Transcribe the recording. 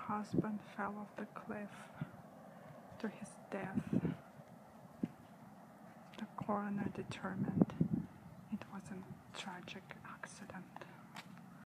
husband fell off the cliff to his death. The coroner determined it was a tragic accident.